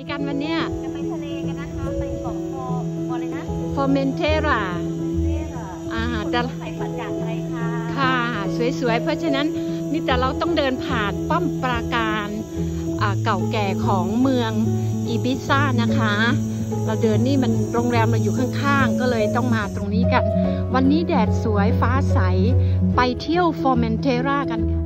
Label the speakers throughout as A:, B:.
A: กันวันเนี้ย
B: จะไปทะเลกันนะคะไปเกาะเกาะอะไรนะ
A: ฟอร์เมนเทรา
B: แต่ใส่ฝันจากไทยค่ะ
A: ค่ะสวยๆเพราะฉะนั้นนี่แต่เราต้องเดินผ่านป้อมปราการเก่าแก่ของเมืองอีบิซ่านะคะเราเดินนี่มันโรงแรมเราอยู่ข้างๆก็เลยต้องมาตรงนี้กันวันนี้แดดสวยฟ้าใสไปเที่ยวฟอร์เมนเทรากันค่ะ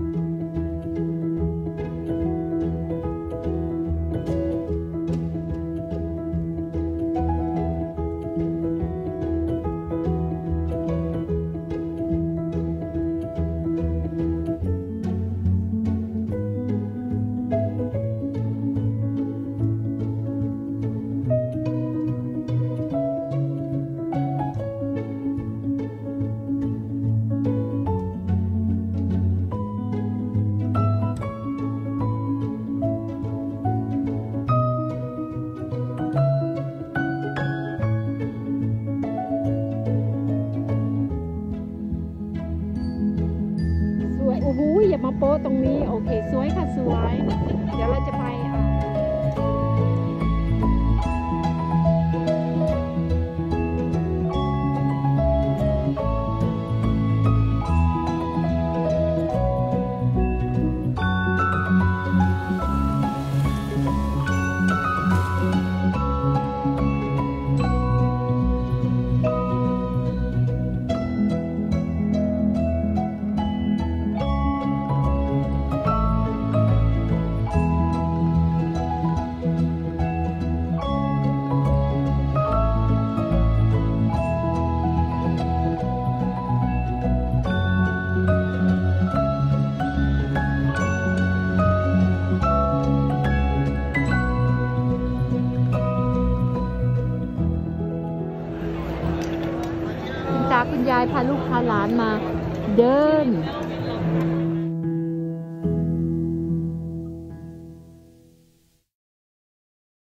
A: โอ้โหอย่ามาโป๊ะตรงนี้โอเคสวยค่ะสวยเดี๋ยวเราจะไปคุณยายพาลูกพาหลานมาเดิน